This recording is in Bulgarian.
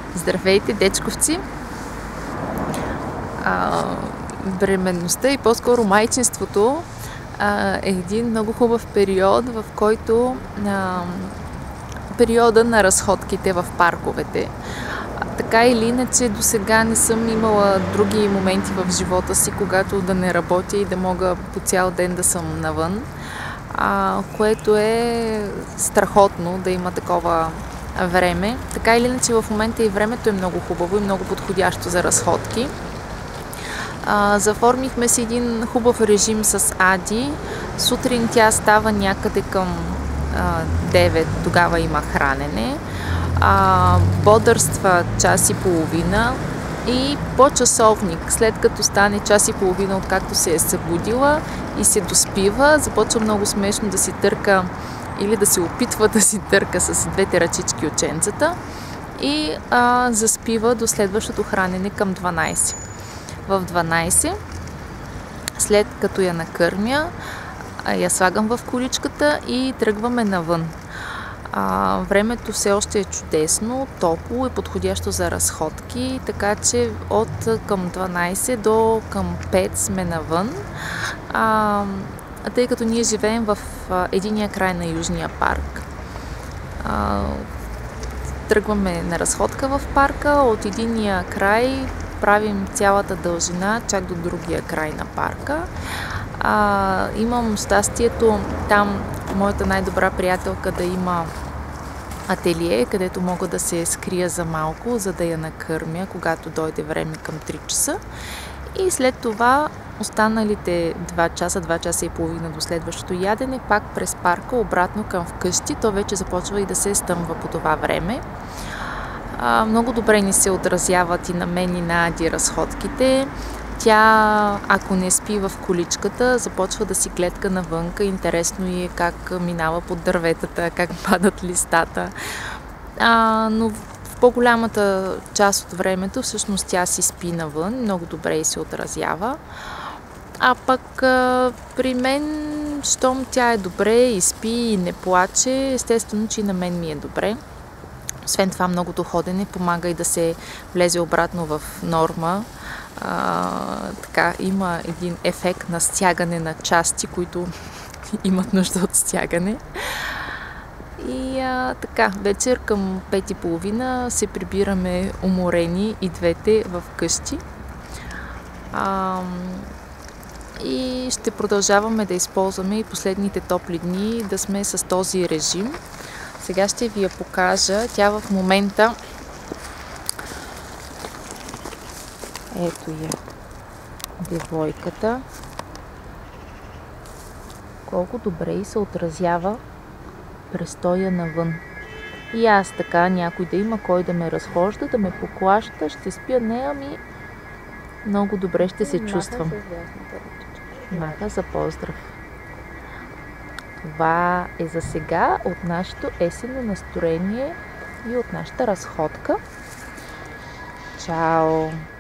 Здравейте, дечковци! Бременността и по-скоро майчинството е един много хубав период, в който периода на разходките в парковете. Така или иначе, до сега не съм имала други моменти в живота си, когато да не работя и да мога по цял ден да съм навън, което е страхотно да има такова време. Така или иначе, в момента и времето е много хубаво и много подходящо за разходки. Заформихме си един хубав режим с Ади. Сутрин тя става някъде към 9, тогава има хранене. Бодърства час и половина и по часовник, след като стане час и половина, откакто се е събудила и се доспива, започва много смешно да си търка или да се опитва да си търка с двете ръчички ученцата и заспива до следващото хранене към 12. В 12, след като я накърмя, я слагам в количката и тръгваме навън. Времето все още е чудесно, топло и подходящо за разходки, така че от към 12 до към 5 сме навън. Тъй като ние живеем в единия край на Южния парк. Тръгваме на разходка в парка, от единия край правим цялата дължина, чак до другия край на парка. Имам щастието там моята най-добра приятелка да има ателие, където мога да се скрия за малко, за да я накърмя, когато дойде време към 3 часа. И след това останалите 2 часа и половина до следващото ядене, пак през парка, обратно към вкъщи. То вече започва и да се стъмва по това време. Много добре ни се отразяват и на мен и на Ади разходките. Тя, ако не спи в количката, започва да си гледка навънка. Интересно и е как минава под дърветата, как падат листата. Но в по-голямата част от времето всъщност тя си спи навън, много добре и се отразява. А пък при мен, щом тя е добре и спи и не плаче, естествено, че и на мен ми е добре. Освен това, многото ходене помага и да се влезе обратно в норма. Така, има един ефект на стягане на части, които имат нужда от стягане. И така, вечер към 5:30 се прибираме уморени и двете в къщи. И ще продължаваме да използваме и последните топли дни да сме с този режим. Сега ще ви я покажа. Тя в момента... Ето я, девойката. Колко добре и се отразява престоя навън. И аз така, някой да има кой да ме разхожда, да ме поклаща, ще спя нея ми. Много добре ще се чувствам. Маха за поздрав. Това е за сега от нашето есенно настроение и от нашата разходка. Чао!